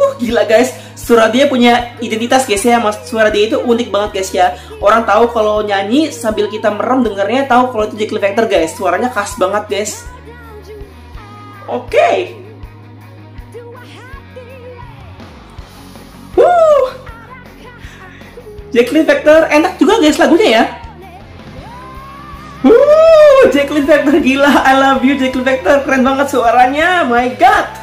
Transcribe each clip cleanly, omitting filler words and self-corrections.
Gila guys, suara dia punya identitas guys ya, mas. Suara dia itu unik banget guys ya. Orang tahu kalau nyanyi sambil kita merem dengernya, tahu kalau itu Jack Vector guys. Suaranya khas banget guys. Oke. Jack Vector enak juga guys lagunya ya. Jack Vector gila, I love you Jack Vector, keren banget suaranya, my god.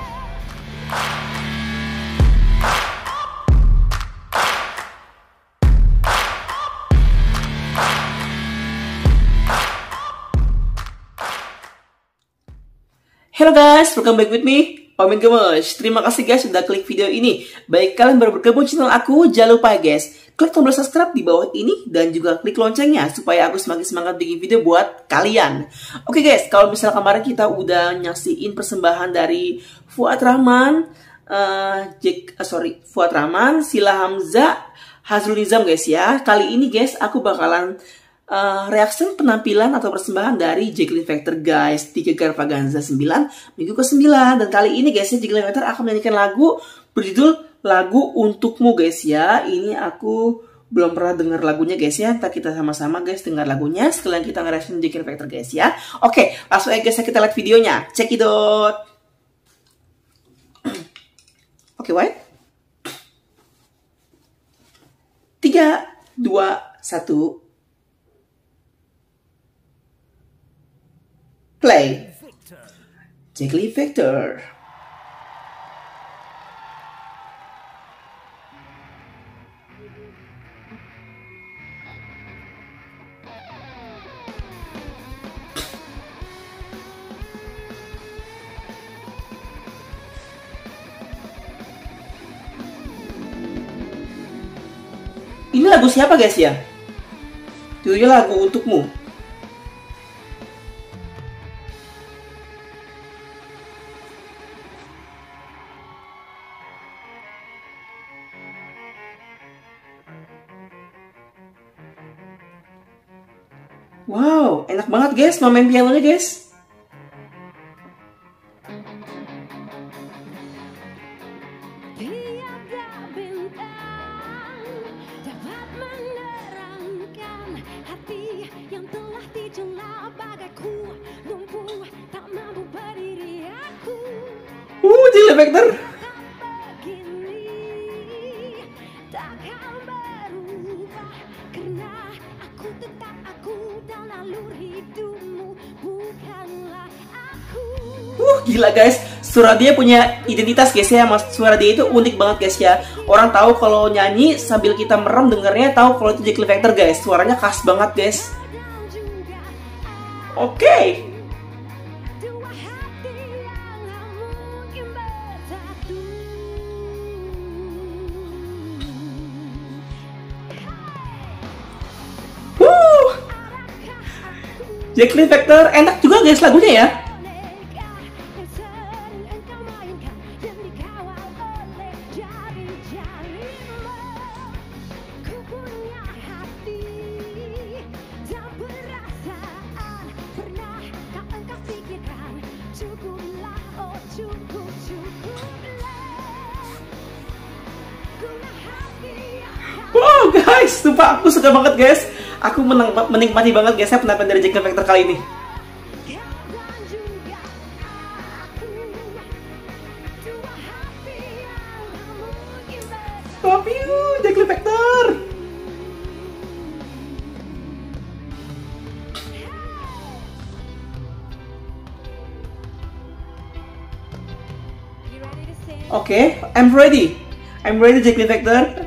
Hello guys, welcome back with me, Pamin Gemes. Terima kasih guys sudah klik video ini. Baik kalian baru bergabung channel aku, jangan lupa guys, klik tombol subscribe di bawah ini dan juga klik loncengnya supaya aku semakin semangat bikin video buat kalian. Oke guys, kalau misalnya kemarin kita udah nyaksiin persembahan dari Fuad Rahman, Fuad Rahman, Sila Hamza, Hazrul Nizam guys ya. Kali ini guys aku bakalan reaction penampilan atau persembahan dari Jack Vector guys di Gegar Vaganza 9 minggu ke-9. Dan kali ini guys ya, Jack Vector akan menyanyikan lagu berjudul Lagu Untukmu guys ya. Ini aku belum pernah dengar lagunya guys ya. Ntar kita sama-sama guys dengar lagunya setelah kita nge-reaction Jack Vector guys ya. Oke, langsung aja guys kita lihat videonya. Check it out. Oke, wait. 3, 2, 1 play. Jack Vector. Ini lagu siapa guys ya? Judulnya Lagu Untukmu. Wow, enak banget guys main pianonya guys. Jack Vector. Gila guys, suara dia punya identitas guys ya, mas. Suara dia itu unik banget guys ya. Orang tahu kalau nyanyi sambil kita merem dengernya, tahu kalau itu Jack Vector guys. Suaranya khas banget guys. Oke. Jack Vector enak juga guys lagunya ya. Wow guys, sumpah aku suka banget guys. Aku menikmati banget guys ya penampilan dari Jack Vector kali ini. Love you, Jack Vector. Oke, I'm ready. I'm ready, Jack Vector.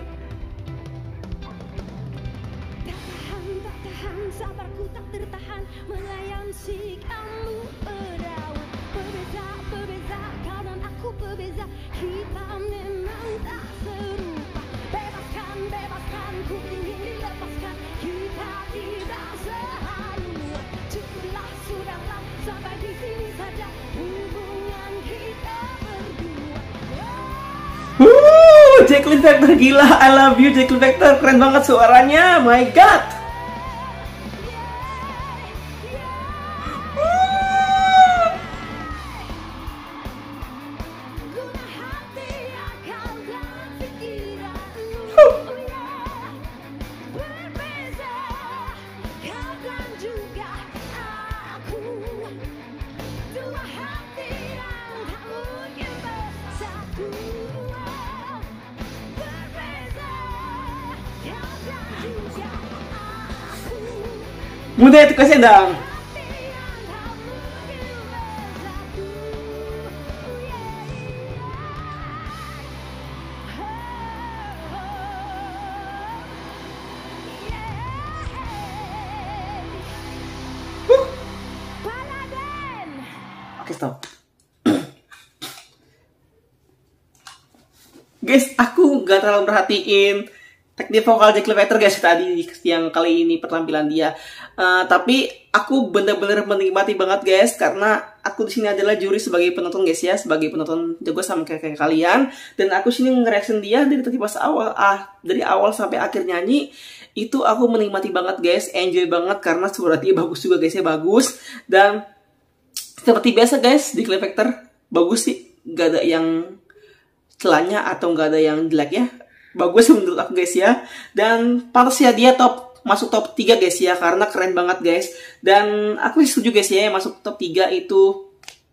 Jack Vector gila, I love you Jack Vector, keren banget suaranya, my god. Mudah itu kasih dong. Oke, stop. Guys, aku gak terlalu perhatiin teknik vokal Jack Levator guys tadi yang kali ini penampilan dia. Tapi aku bener-bener menikmati banget guys karena aku di sini adalah juri sebagai penonton guys ya, sebagai penonton jago sama kayak kalian. Dan aku sini ngereaction dia dari tadi pas awal, dari awal sampai akhir nyanyi itu aku menikmati banget guys, enjoy banget karena suara dia bagus juga guys ya, bagus. Dan seperti biasa guys, Jack Levator bagus sih, gak ada yang celahnya atau gak ada yang jelek ya. Bagus menurut aku guys ya. Dan pantas ya dia masuk top 3 guys ya, karena keren banget guys. Dan aku setuju guys ya, masuk top 3 itu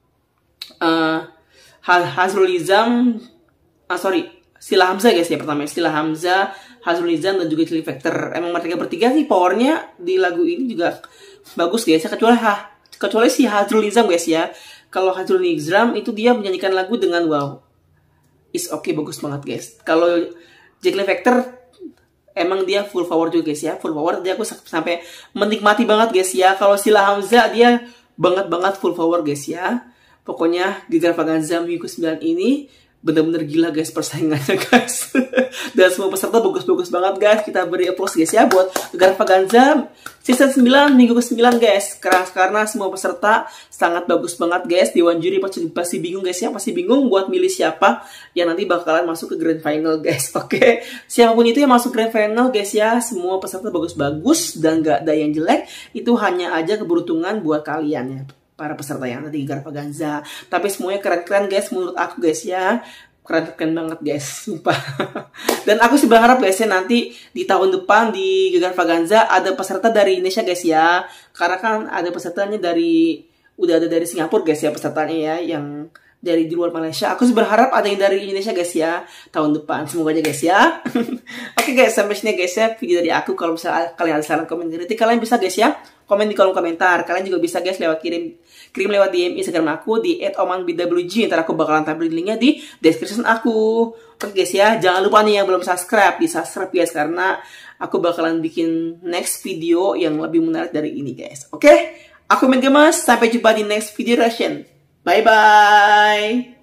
Hazrul Nizam, Sheila Hamzah guys ya pertama. Sheila Hamzah, Hazrul Nizam, dan juga Jack Levator. Emang mereka bertiga sih powernya di lagu ini juga bagus guys ya, kecuali si Hazrul Nizam guys ya. Kalau Hazrul Nizam itu dia menyanyikan lagu dengan wow, is okay, bagus banget guys. Kalau Jack Levator emang dia full power juga guys ya, full power. Dia aku sampai menikmati banget guys ya. Kalau Sheila Hamzah dia banget full power guys ya. Pokoknya Gegar Vaganza minggu 9 ini bener-bener gila guys persaingannya guys. Dan semua peserta bagus-bagus banget guys. Kita beri applause guys ya buat Gegar Vaganza season 9 minggu ke-9 guys. Karena semua peserta sangat bagus banget guys. Dewan juri pasti bingung guys ya, pasti bingung buat milih siapa yang nanti bakalan masuk ke grand final guys. Oke, siapapun itu yang masuk grand final guys ya, semua peserta bagus-bagus dan gak ada yang jelek. Itu hanya aja keberuntungan buat kalian ya, para peserta yang ada di Gegar Vaganza. Tapi semuanya keren-keren guys menurut aku guys ya. Keren banget guys, sumpah. Dan aku sih berharap guys ya nanti di tahun depan di Gegar Vaganza ada peserta dari Indonesia guys ya. Karena kan ada pesertanya udah ada dari Singapura guys ya pesertanya ya, yang dari di luar Malaysia. Aku sih berharap ada yang dari Indonesia guys ya tahun depan. Semoga aja guys ya. Oke guys, sampai sini guys ya video dari aku. Kalau misalnya kalian ada saran, komen, kritik, kalian bisa guys ya komen di kolom komentar. Kalian juga bisa guys lewat kirim lewat DM Instagram aku di @omanbwg. Ntar aku bakalan tampilin linknya di description aku. Oke guys ya, jangan lupa nih yang belum subscribe, di subscribe guys, karena aku bakalan bikin next video yang lebih menarik dari ini guys. Oke, aku Main Gemas, sampai jumpa di next video reaction. Bye bye.